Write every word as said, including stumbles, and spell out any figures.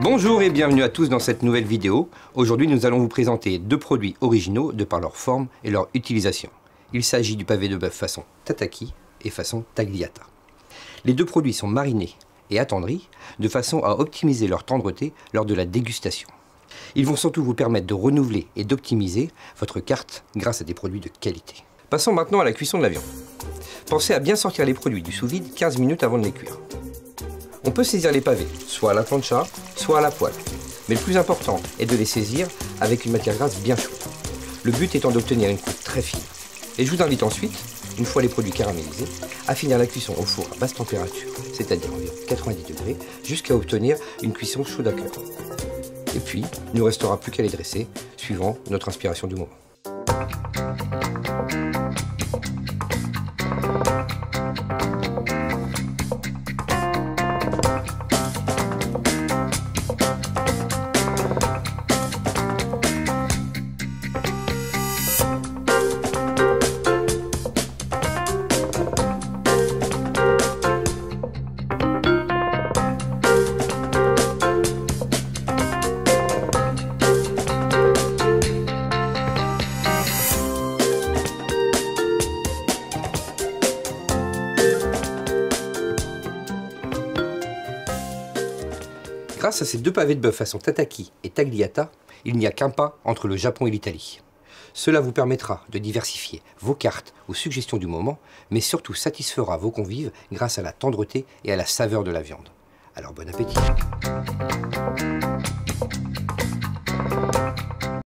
Bonjour et bienvenue à tous dans cette nouvelle vidéo. Aujourd'hui, nous allons vous présenter deux produits originaux de par leur forme et leur utilisation. Il s'agit du pavé de bœuf façon tataki et façon tagliata. Les deux produits sont marinés et attendris de façon à optimiser leur tendreté lors de la dégustation. Ils vont surtout vous permettre de renouveler et d'optimiser votre carte grâce à des produits de qualité. Passons maintenant à la cuisson de la viande. Pensez à bien sortir les produits du sous-vide quinze minutes avant de les cuire. On peut saisir les pavés, soit à la plancha, soit à la poêle. Mais le plus important est de les saisir avec une matière grasse bien chaude. Le but étant d'obtenir une coupe très fine. Et je vous invite ensuite, une fois les produits caramélisés, à finir la cuisson au four à basse température, c'est-à-dire environ quatre-vingt-dix degrés, jusqu'à obtenir une cuisson chaude à cœur. Et puis, il ne nous restera plus qu'à les dresser, suivant notre inspiration du moment. Grâce à ces deux pavés de bœuf façon tataki et tagliata, il n'y a qu'un pas entre le Japon et l'Italie. Cela vous permettra de diversifier vos cartes aux suggestions du moment, mais surtout satisfera vos convives grâce à la tendreté et à la saveur de la viande. Alors bon appétit!